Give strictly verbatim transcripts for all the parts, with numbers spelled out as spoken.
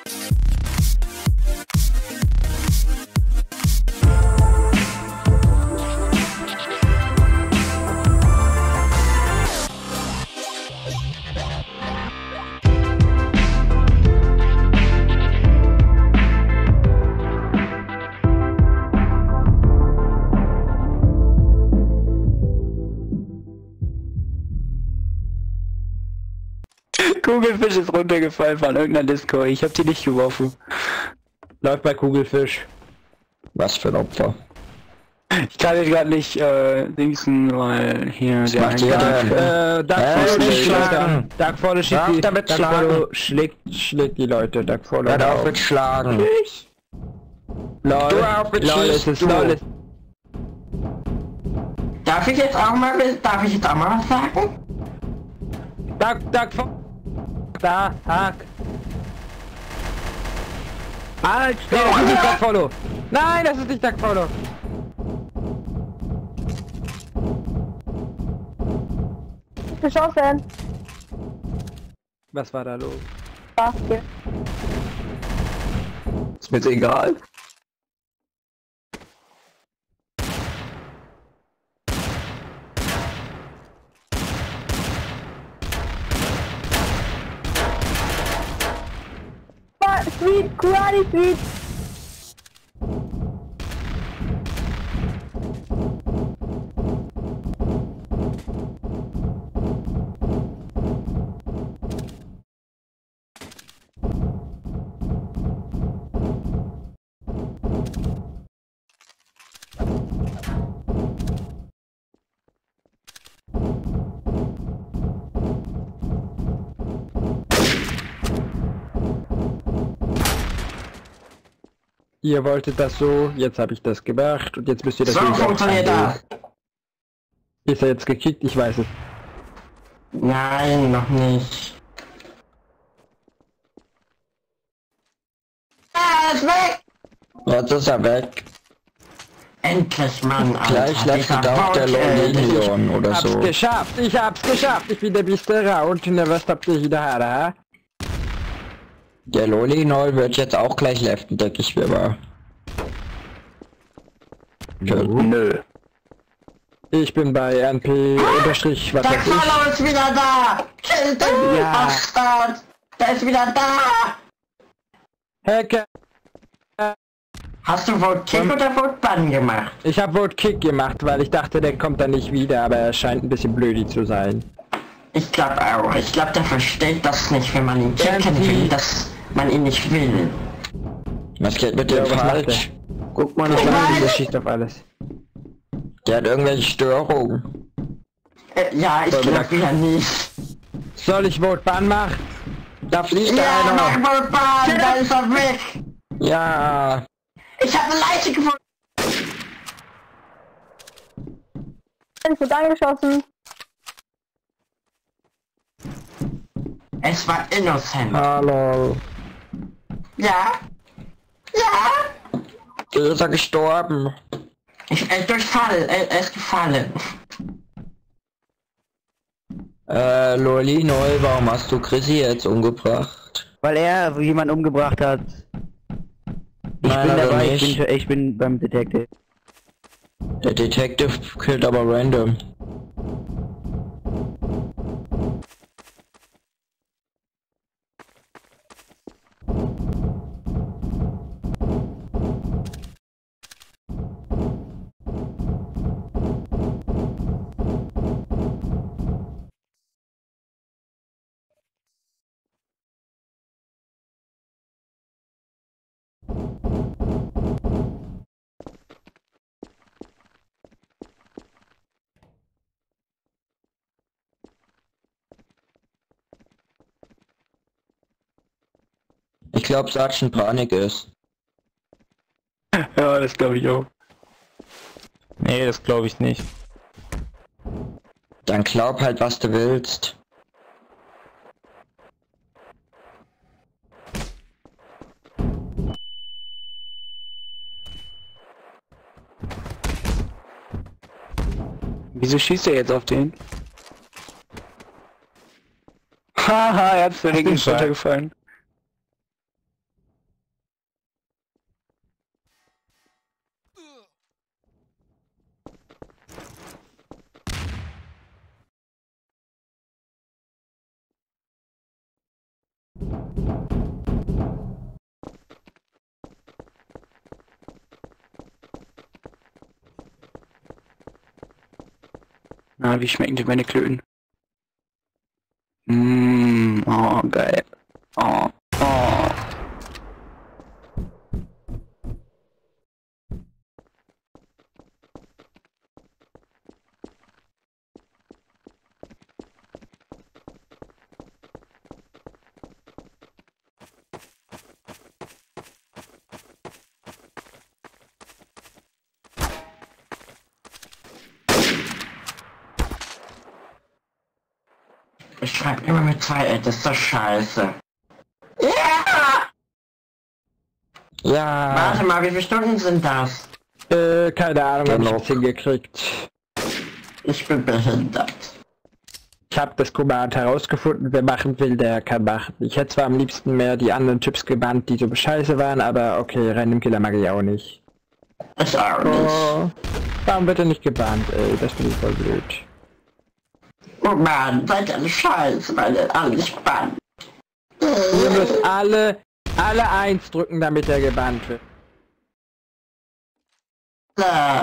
Kugelfisch ist runtergefallen von irgendeiner Disco. Ich hab die nicht geworfen. Läuft bei Kugelfisch. Was für ein Opfer. Ich kann jetzt gerade nicht äh, dingsen, weil hier Was der macht ihr denn? Äh, Dark Äh, Follow nicht schlägt schlagen. Dark Follow schlägt Darf die, damit Dark schlagen. Follow schlägt, schlägt die Leute. Dark Follow. Hört auf mit Schlagen. Lol. Du auf mit Lol, Schieß, es ist du. lol. es- Darf ich jetzt auch mal, darf ich jetzt auch mal was sagen? Dark, Dark Follow. Da, Hack. Halt, stopp, das ist nicht Dark Follow. Nein, das ist nicht Dark Follow. Geschossen. Was war da los? Basket. ist mir jetzt egal. Sweet, Karate Sweet. Ihr wolltet das so, jetzt habe ich das gemacht und jetzt müsst ihr das So wieder funktioniert das. Ist er jetzt gekickt? Ich weiß es. Nein, noch nicht. Er ist weg! Jetzt ist er weg. Endlich, Mann, Alter. Gleich leftet dieser auch der Bock, ey. Lolinion oder Hab's so. geschafft, ich hab's geschafft, ich bin der beste Round, ne, was habt ihr hier da? Der Lolinol wird jetzt auch gleich leften, denke ich mir mal. Nö. Ich bin bei N P unterstrich, was Der weiß ich. Follow ist wieder da! Kill den Ja. Bastard! Der ist wieder da! Hacker, Hast du Vote Kick oder Vote Ban gemacht? ich hab Vote Kick gemacht, weil ich dachte, der kommt dann nicht wieder, aber er scheint ein bisschen blödi zu sein. Ich glaube auch. Ich glaube, der versteht das nicht, wenn man ihn kicken Irgendwie- will, dass man ihn nicht will. Was geht mit dem Ja, was macht falsch? Guck mal, ich weiß. der schießt auf alles. Der hat irgendwelche Störungen. Äh, ja, ich Soll wir glaube da- wieder nicht. Soll ich Vote Ban machen? Da fliegt Ja, da mach einer. Vote Ban! Da ist er weg! Ja, Ich habe eine Leiche gefunden! Ich wurde angeschossen. Es war innocent. Hallo. Ja? Ja? der ist er gestorben. Ich, er ist durchfallen. Er, er ist gefallen. Äh, Lolinol, warum hast du Chrissy jetzt umgebracht? Weil er jemanden umgebracht hat. Ich Nein, bin hat er dabei, ich nicht. bin, ich bin beim Detective. Der Detective killt aber random. Ich glaube, Sergeant Panik ist. Ja, das glaube ich auch. Nee, das glaube ich nicht. Dann glaub halt, was du willst. Wieso schießt er jetzt auf den? Haha, er hat für den Hast du runtergefallen. Na, wie schmecken die meine Klöten? Mmh, oh, geil. Oh, oh. Ich schreibe immer mit zwei L, das ist doch scheiße. Ja! Ja. Warte mal, wie viele Stunden sind das? Äh, keine Ahnung, hab ich Genau. jetzt hingekriegt. Ich bin behindert. Ich habe das Kommand herausgefunden, wer machen will, der kann machen. Ich hätte zwar am liebsten mehr die anderen Typs gebannt, die so scheiße waren, aber okay, Random Killer mag ich auch nicht. Ich auch nicht. Oh, warum wird er nicht gebannt, ey? Das finde ich voll blöd. Oh Mann, seid alle scheiße, weil ihr alle nicht bannt. Ihr müsst alle, alle eins drücken, damit er gebannt wird. Äh,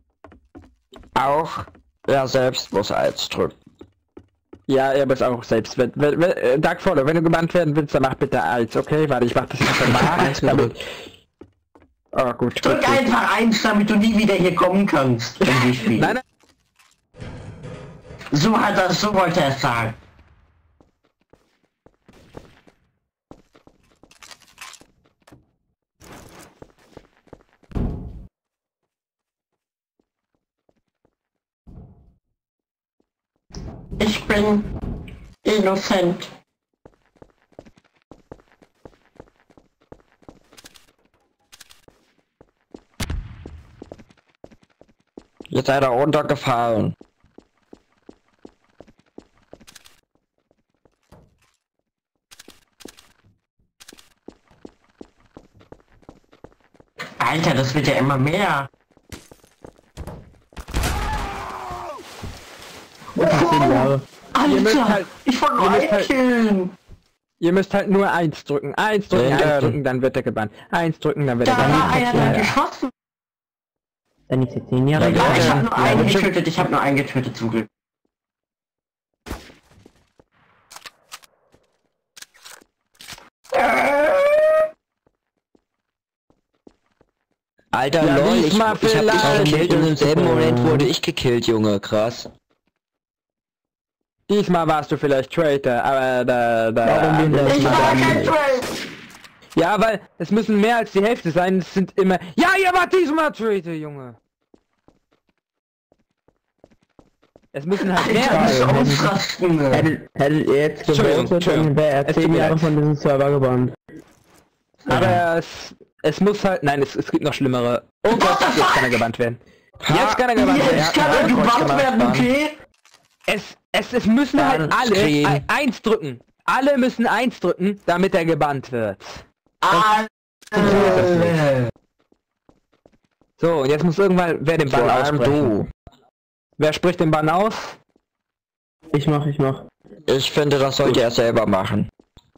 Auch er selbst muss eins drücken. Ja, er muss auch selbst. Wenn, wenn, wenn, äh, Dark Follow, wenn du gebannt werden willst, dann mach bitte eins, okay? Warte, ich mach das jetzt mal. damit... Oh, gut. drück gut, gut. einfach eins, damit du nie wieder hier kommen kannst, wenn wir spielen. Nein, nein. So hat er, so wollte er es sagen. Ich bin innocent. Jetzt seid er runtergefallen. Alter, das wird ja immer mehr. Ja. Ihr müsst Alter, halt- ich wollte ihr nur müsst einen halt- killen. Ihr müsst halt nur eins drücken. Eins drücken, Ja, eins ja. drücken, dann wird er gebannt. Eins drücken, dann wird er Da war gebannt. einer Ja, dann ja. geschossen. Dann ist jetzt zehn Jahre Ja, Ja, alt. ich hab nur Ja, einen das stimmt. getötet, ich hab nur einen getötet zum Glück. Alter, Ja, lol, ich, ich diesmal hab dich vielleicht. gekillt und im selben Moment wurde ich gekillt, Junge, krass. Diesmal warst du vielleicht Traitor, aber da, da. Warum will Ich Ja, war dann kein nicht. Trail. Ja, weil es müssen mehr als die Hälfte sein. Es sind immer. Ja, ihr wart diesmal Traitor, Junge. Es müssen halt mehr Alter, als. das ausrasten. Hättet, hättet ihr jetzt Entschuldigung, gewotet, dann Entschuldigung. wäre er Es tut zehn mir Jahre leid. von diesem Server gebannt. Aber es, es muss halt. Nein, es, es gibt noch schlimmere. Oh Gott, jetzt kann er gebannt werden. Jetzt kann er gebannt werden. Jetzt Ja, kann er ja, gebannt gemacht. werden, okay? Es, es, es müssen Dann halt alle screen. ein- eins drücken. Alle müssen eins drücken, damit er gebannt wird. Alter. So, und jetzt muss irgendwann wer den Bann Vor allem aussprechen. du. Wer spricht den Bann aus? Ich mach, ich mach. Ich finde, das sollte er selber machen.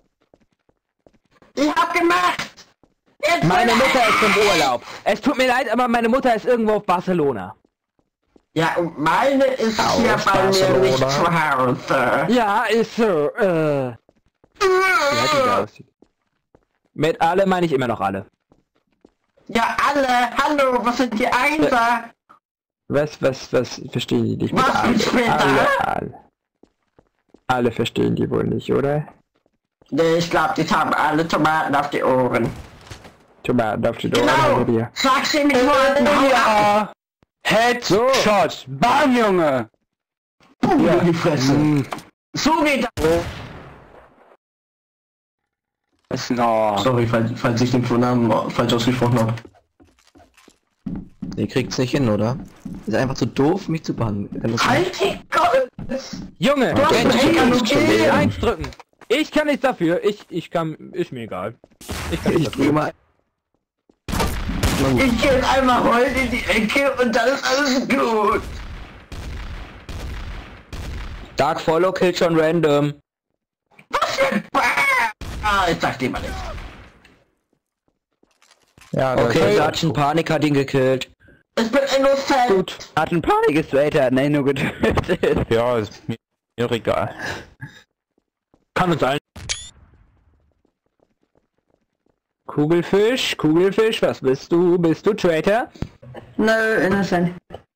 Ich hab gemacht. Jetzt Meine will- Mutter ist im Urlaub. Es tut mir leid, aber meine Mutter ist irgendwo auf Barcelona. Ja, und meine ist Aus hier bei mir nicht Barcelona. zu Hause. Ja, ist so. Äh. Wie hat die da aussieht. Mit alle meine ich immer noch alle. Ja, alle. Hallo, was sind die Einser? Was, was, was verstehen die nicht? Mit Was alle, mit später? alle, alle. Alle verstehen die wohl nicht, oder? Nee, ich glaube, die haben alle Tomaten auf die Ohren. Tomaten auf die Ohren Genau. oder dir. Sag's ihm mit Worten. Hau ab. Ja. Headshot. Bam, Junge. Boom in die Fresse. Hm. So geht das. Was no. Sorry, falls, falls ich den Vornamen falsch ausgesprochen habe. Ihr kriegt's nicht hin, oder? Ist einfach zu doof, mich zu bannen. Kann das Halt die Gott! Junge, Du hast wenn mich ich angelogen. will eins drücken. Ich kann nichts dafür. Ich, ich kann, ist mir egal. Ich kann nichts ich drücke dafür. mal. Ich geh einmal heul in die Ecke und dann ist alles gut. Dark Follow killt schon random. Was für ein Bam! Ah, ich sag lieber nicht. Ja, das Okay, ist- Sergeant Panik hat ihn gekillt. Ich bin innocent. Gut. Sergeant Panik ist Traitor, hat Nano getötet. Ja, ist mir mir egal. Kann uns allen. Kugelfisch, Kugelfisch, was bist du? Bist du Traitor? Nö, innocent.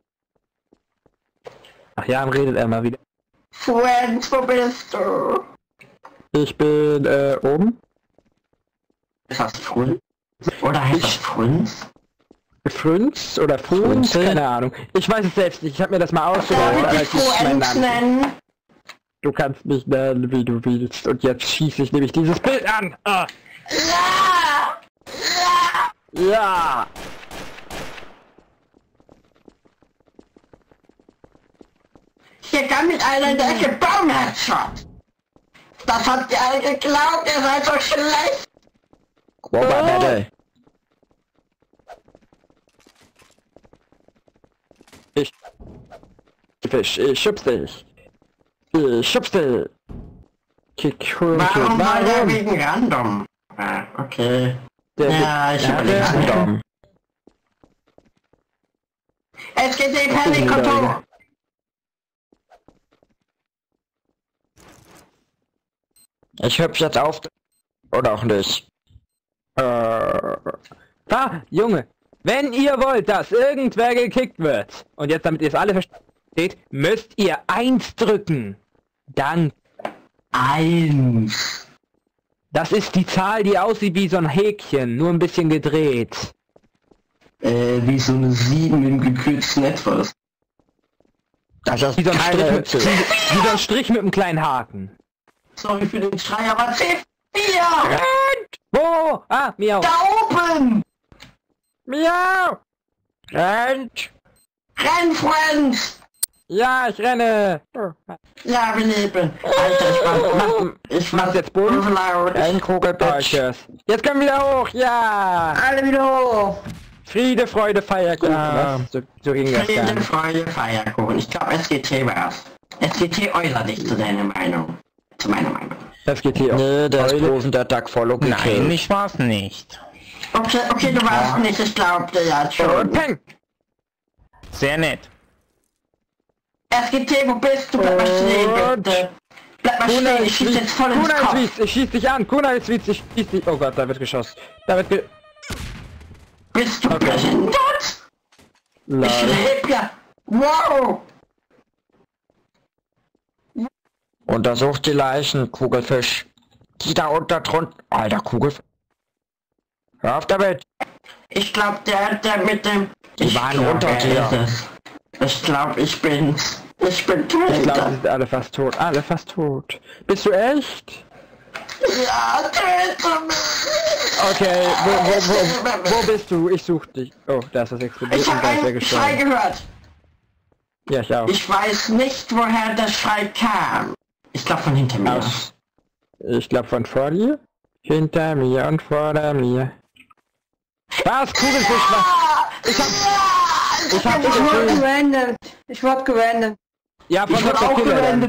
Ach ja, redet er mal wieder. Friends, wo bist du? Ich bin äh, oben. Ist das Frunz? Oder heißt das Frunz? Frünz oder Frunz? Frunzel? Keine Ahnung. Ich weiß es selbst nicht. Ich habe mir das mal Darf ausgedacht, ich aber dich es ist mein Friends Name. nennen? Du kannst mich nennen, wie du willst. Und jetzt schieße ich nämlich dieses Bild an. Ah. Ja! Ja! Ja! Hier kann mit einer in der Ecke Baumheadshot. Das habt ihr alle geglaubt, ihr seid so schlecht. Quabba Battle. Fisch, ich schubs dich. Ich schubs dich. Kick, Warum Warum? war der Warum? wegen Random? Ah, okay. Der, Ja, ich ja, hab der- nicht Random. Es geht in Panikkonto. Ich hübsch jetzt auf. Oder auch nicht. Äh, ah, Junge, wenn ihr wollt, dass irgendwer gekickt wird, und jetzt damit ihr es alle versteht, müsst ihr eins drücken. Dann, Eins. das ist die Zahl, die aussieht wie so ein Häkchen, nur ein bisschen gedreht. Äh, wie so eine sieben im gekürzten Etwas. Das ist Wie so ein, Strich keine mit, Hütze. wie, wie so ein Strich mit einem kleinen Haken. Sorry für den Schrei, aber C vier! Rennt! Wo? Ah, miau. Da oben! Miau! Rennt! Renn, Friends! Ja, ich renne! Oh. Ja, wir leben. Alter, ich war... Ich war Machst jetzt Boden? so laut. Ein Oh, ich Kugelbitch. hör's. Jetzt können wir wieder hoch, ja! Alle wieder hoch! Friede, Freude, Feierkuchen. Ja. Was? So, so ging das gar Friede, nicht. Freude, Feierkuchen. Ich glaube, S G T war's. S G T Euler nicht zu deiner Meinung. Zu meiner Meinung. Das geht hier. Nee, der ist Eule. bloß der Duck Follow Nein, gekillt. ich war's nicht. Okay, okay, du warst nicht, ich glaubte ja Und schon. peng! Sehr nett. S G T, wo bist du? Bleib mal stehen, bitte. Bleib mal Kuna stehen, ich ist schieß jetzt voll ins Kuna ist Kopf. Wies, ich schieß dich an. Kuna ist Wies, ich schieß dich. Oh Gott, da wird geschossen. Da wird ge... Bist du behindert? Ich Lol. lebe ja. Wow! Untersucht die Leichen, Kugelfisch. Die da unter drunter. Alter, Kugelfisch. Hör auf damit. Ich glaub, der, der mit dem... Die ich waren glaub, unter er dir. ist es. Ich glaub, ich bin's. Ich bin Ich glaube, sie Töter. sind alle fast tot. Alle fast tot. Bist du echt? Ja, töte mich! Okay, wo, wo, wo, wo bist du? Ich such dich. Oh, da ist das explodiert Ich und hab da ist er einen Schrei gestorben. gehört. Ja, ich auch. Ich weiß nicht, woher der Schrei kam. Ich glaub von hinter mir. Aus. Ich glaube von vor dir, hinter mir und vor mir. Was? Kugelfisch, was? Ich hab... Ich hab Ich wurde dich gewendet. Ich wurde gewendet. Ja, von Ich wurde Doktor auch Killer. dann. gewendet.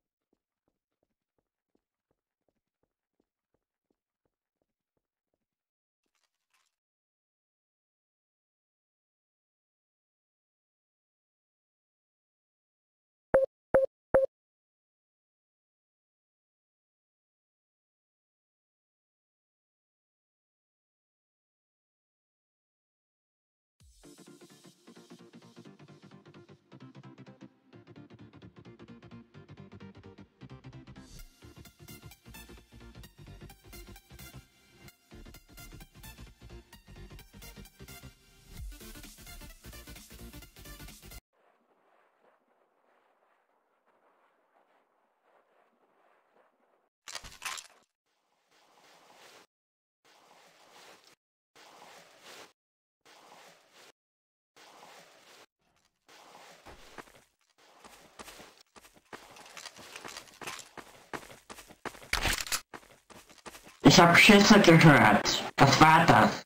Ich hab Schüsse gehört. Was war das?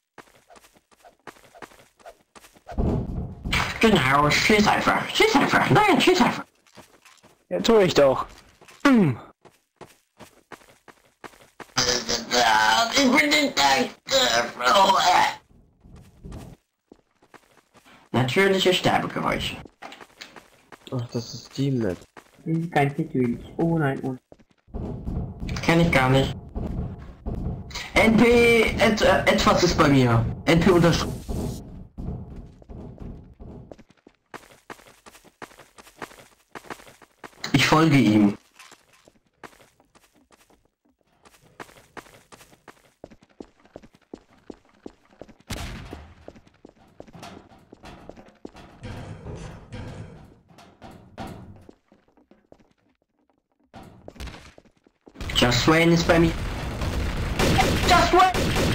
Genau, schieß einfach. Schieß einfach. Nein, schieß einfach. Ja, tu ich doch. Hm. Ja, ich bin nicht dein. Natürliche Sterbegeräusche. Ach, das ist Steam-Net. Kein natürlich. Oh nein, oh. Kenn ich gar nicht. N P et, äh, etwas ist bei mir. N P unterschrieben. Ich folge ihm. Just Wayne ist bei mir. Just Wayne!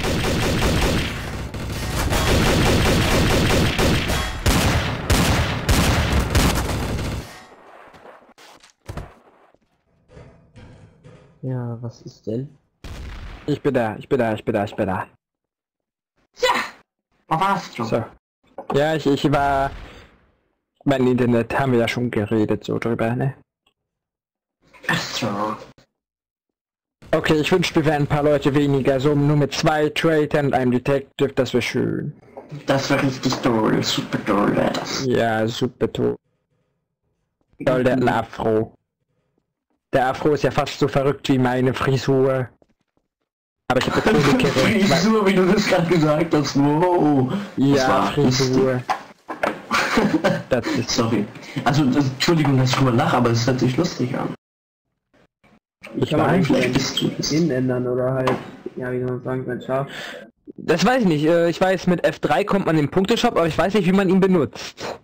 Ja, was ist denn? Ich bin da, ich bin da, ich bin da, ich bin da. Ja! Wo warst du? So. Ja, ich, ich war... Mein Internet haben wir ja schon geredet so drüber, ne? Ach so. Okay, ich wünschte, wir wären ein paar Leute weniger, so nur mit zwei Traitern und einem Detective, das wäre schön. Das war richtig toll, super toll wäre das. Ja, super toll. Toll, der hat einen Afro. Der Afro ist ja fast so verrückt wie meine Frisur. Aber ich habe jetzt nur die Frisur, wie du das gerade gesagt hast, wow. Ja, Frisur. Das ist... Sorry. Also, das, Entschuldigung, dass ich drüber lache, aber es hört sich lustig an. Ich Kann man weiß, eigentlich bist du es. innen ändern oder halt, ja wie soll man sagen, sein Schaf. das weiß ich nicht. äh, Ich weiß, mit F drei kommt man in den Punkteshop, aber ich weiß nicht, wie man ihn benutzt.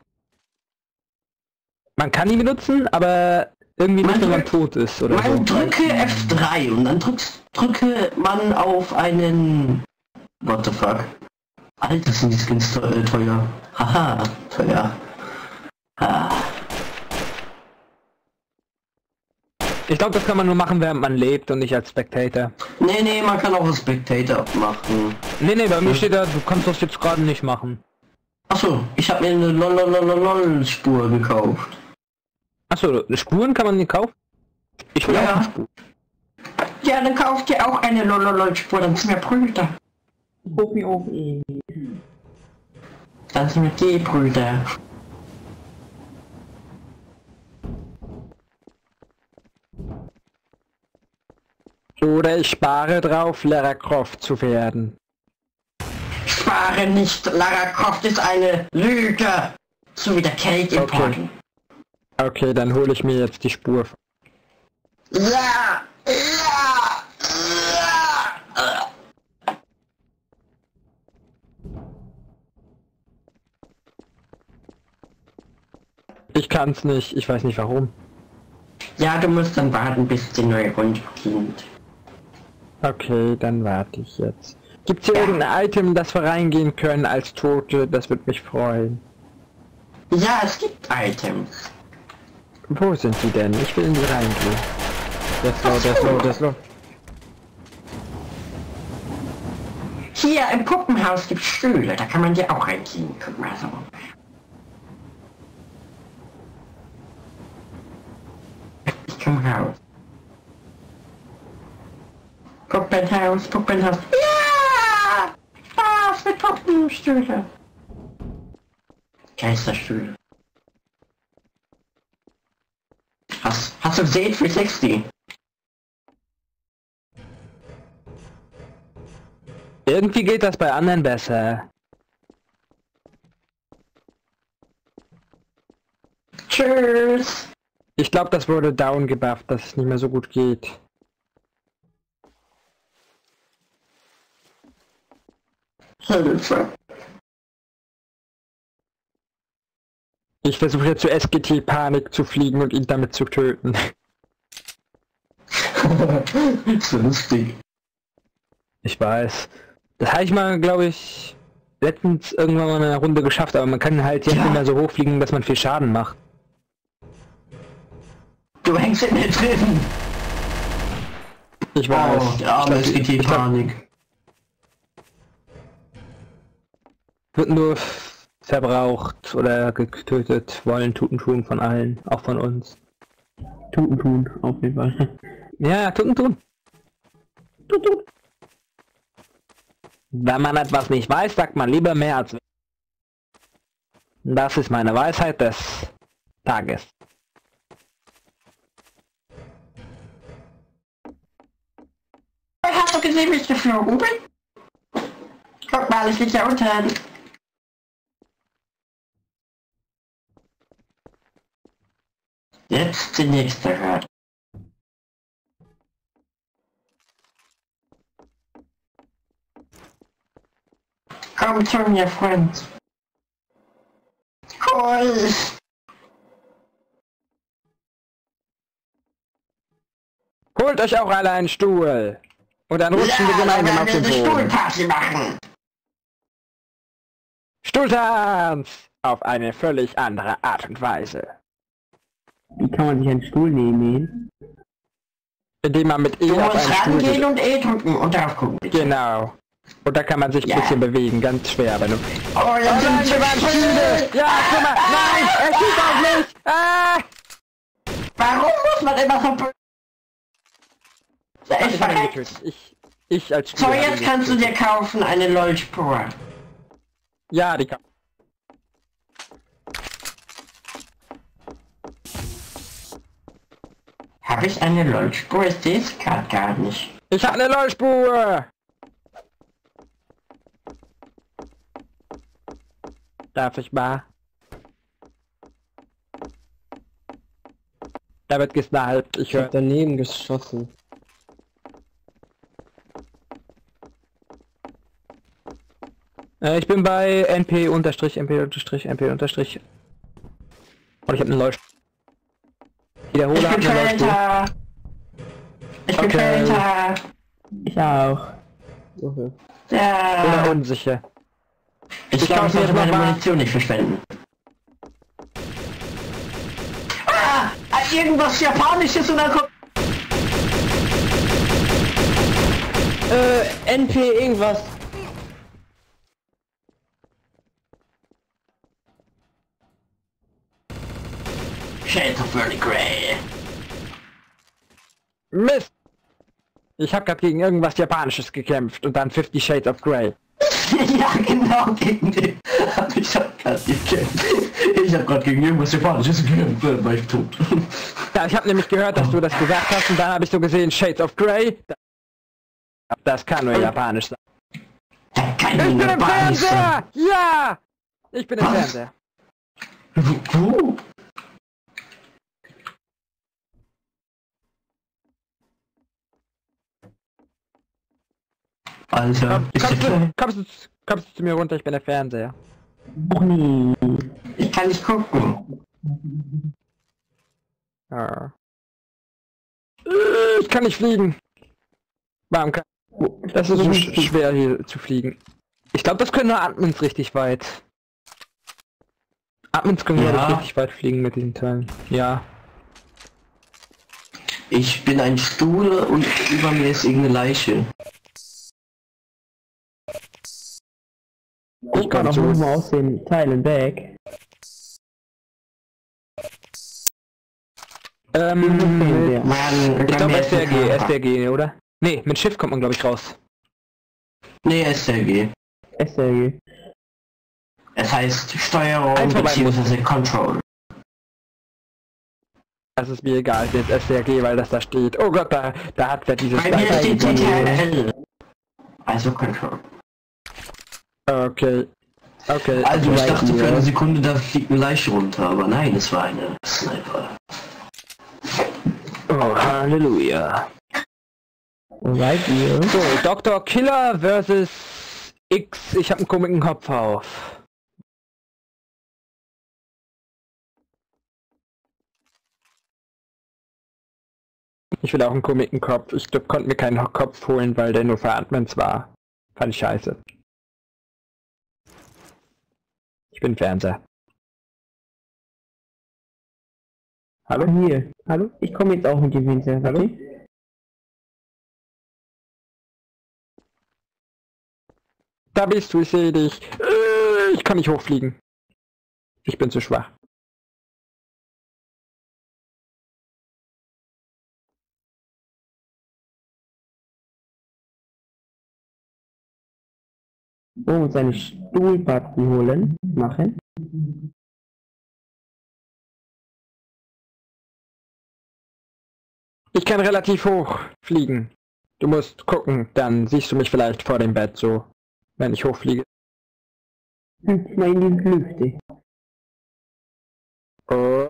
Man kann ihn benutzen, aber irgendwie nicht, Man wenn man drückt- tot ist oder Man so. drücke F drei und dann drückst, drücke man auf einen... What the fuck? Alter, sind die Skins teuer. Äh, teuer. Haha, teuer. Ah. Ich glaube, das kann man nur machen, während man lebt und nicht als Spectator. Nee, nee, man kann auch einen Spectator machen. Nee, nee, bei mir steht da, du kannst das jetzt gerade nicht machen. Achso, ich habe mir eine lololololol-Spur gekauft. Achso, Spuren kann man nicht kaufen? Ich will Ja. auch eine Spur. Ja, dann kauft ihr auch eine lololol-Spur, dann sind wir Brüder. Opi, opi. Dann sind wir die Brüder. Oder ich spare drauf, Lara Croft zu werden. Spare nicht, Lara Croft ist eine Lüge. So wie der Cake im Okay. Portal. Okay, dann hole ich mir jetzt die Spur. Ja, ja, ja. Ich kann's nicht, ich weiß nicht warum. Ja, du musst dann warten, bis die neue Runde beginnt. Okay, dann warte ich jetzt. Gibt's hier irgendein Item, das wir reingehen können als Tote? Das würde mich freuen. Ja, es gibt Items. Wo sind die denn? Ich will in die reingehen. Der ist low, der ist low, der ist low. Hier im Puppenhaus gibt Stühle, da kann man die auch reingehen. Guck mal so. Ich komm raus. Puppenhaus, Puppenhaus. Ja! Spaß mit Puppenstühle. Geisterstühle. Hast, hast du gesehen für sechzig? Irgendwie geht das bei anderen besser. Tschüss. Ich glaube, das wurde down gebufft, dass es nicht mehr so gut geht. Hilfe. Ich versuche jetzt zu S G T Panik zu fliegen und ihn damit zu töten. So lustig. Ich weiß. Das habe ich mal, glaube ich, letztens irgendwann mal eine Runde geschafft, aber man kann halt jetzt Ja. nicht mehr so hochfliegen, dass man viel Schaden macht. Du hängst in mir drin. Ich weiß. Oh, der arme Ich glaub, S G T ich glaub, Panik. wird nur verbraucht oder getötet, wollen tuten tun von allen, auch von uns. Tuten tun, auf jeden Fall. Ja, tuten tun. Tut, tut. Wenn man etwas nicht weiß, sagt man lieber mehr als... Das ist meine Weisheit des Tages. Hast du gesehen, wie ich geflogen bin? Guck mal, ich liege ja unten. Jetzt die nächste Rad. Komm zu mir, Freund. Cool. Holt euch auch alle einen Stuhl. Und dann rutschen wir gemeinsam auf den eine Boden. Stuhlparty machen. Stuhltanz! Auf eine völlig andere Art und Weise. Wie kann man sich einen Stuhl nehmen? Indem man mit E Du auf musst einen Stuhl rangehen sitzt. und E drücken und drauf gucken. Bitte. Genau. Und da kann man sich ein Ja. bisschen bewegen, ganz schwer, wenn du... Oh, ja, Oh nein, wir waren Stühle! Ja, guck mal! Nein! Er schießt auf mich! Ah! Warum muss man immer so... bö- Da ist Ich hab ihn verreckt. getötet. Ich, ich als So, Spieler hab jetzt ihn kannst du getötet. dir kaufen eine LOL-Spur. Ja, die kann... Habe ich eine LOL-Spur? Ich sehe es gerade gar nicht. Ich hab eine LOL-Spur! Darf ich mal? Da wird gesniped, ich Ich hab höre. daneben geschossen. Äh, ich bin bei N P unterstrich, N P unterstrich, N P unterstrich. Und ich hab eine LOL. Wiederhole, Ich hab bin eine LOL-Spur. Traitor. Ich bin Okay. Traitor. Ich auch. Okay. Ja. Oder unsicher. Ich Ich glaube, ich kaufe mir sollte jetzt meine noch mal- Munition nicht verschwenden. Ah! Irgendwas Japanisches und dann kommt... Äh, N P irgendwas. Shades of Burning Grey. Mist! Ich hab grad gegen irgendwas Japanisches gekämpft und dann Fifty Shades of Grey. Ja, genau, gegen den hab ich auch gerade gekämpft. Ich hab gerade gegen irgendwas Japanisches gekämpft, dann war ich tot. Ja, ich hab nämlich gehört, dass du das gesagt hast und dann habe ich so gesehen Shades of Grey. Das kann nur Japanisch sein. Da kann Ich bin nur im Japanisch sein. Fernseher! Ja! Ich bin im Was? Fernseher. Wo? Alter, ist der Kommst du, klein? kommst, du, kommst du zu mir runter? Ich bin der Fernseher. Och nee. Ich kann nicht gucken. Ja. Ich kann nicht fliegen. Warum kann... Das ist so sch- schwer hier zu fliegen. Ich glaube, das können nur Admins richtig weit. Admins können Ja. glaube ich richtig weit fliegen mit diesen Teilen. Ja. Ich bin ein Stuhl und über mir ist irgendeine Leiche. Ich Guck mal kann doch so. mal aus den Teilen weg. Ähm, Fernseher. Mann, ich glaube mir S ist D R ein G, Körper. S D R G, oder? Nee, mit Schiff kommt man glaube ich raus. Nee, S R G. S R G. Es heißt Steuerung Einfach bei bzw. Control. Das ist mir egal, jetzt S D R G, weil das da steht. Oh Gott, da, da hat wer dieses... Bei mir Teil steht T T gegeben. L. Also Control. Okay. Okay. Also ich okay. dachte für eine Sekunde, da fliegt eine Leiche runter, aber nein, es war eine Sniper. Oh, Halleluja. Wo seid ihr? So, Doktor Killer versus X. Ich habe einen komischen Kopf auf. Ich will auch einen komischen Kopf. Ich glaub, konnte mir keinen Kopf holen, weil der nur für Admins war. Fand ich scheiße. Ich bin Fernseher. Hallo? Hier. Hallo? Ich komme jetzt auch mit dem Fernseher. Hallo? Okay? Da bist du, ich sehe dich. Äh, Ich kann nicht hochfliegen. Ich bin zu schwach. Oh, und seine Stuhlpappen holen. Machen. Ich kann relativ hoch fliegen. Du musst gucken, dann siehst du mich vielleicht vor dem Bett so, wenn ich hochfliege. Hüpf mal in die Lüfte. Oh.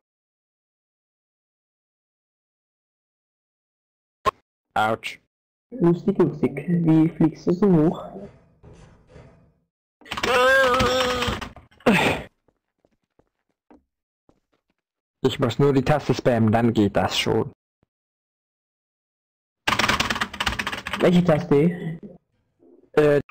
Autsch. Lustig, lustig. Wie fliegst du so hoch? Ich muss nur die Taste spammen, dann geht das schon. Welche Taste? Äh,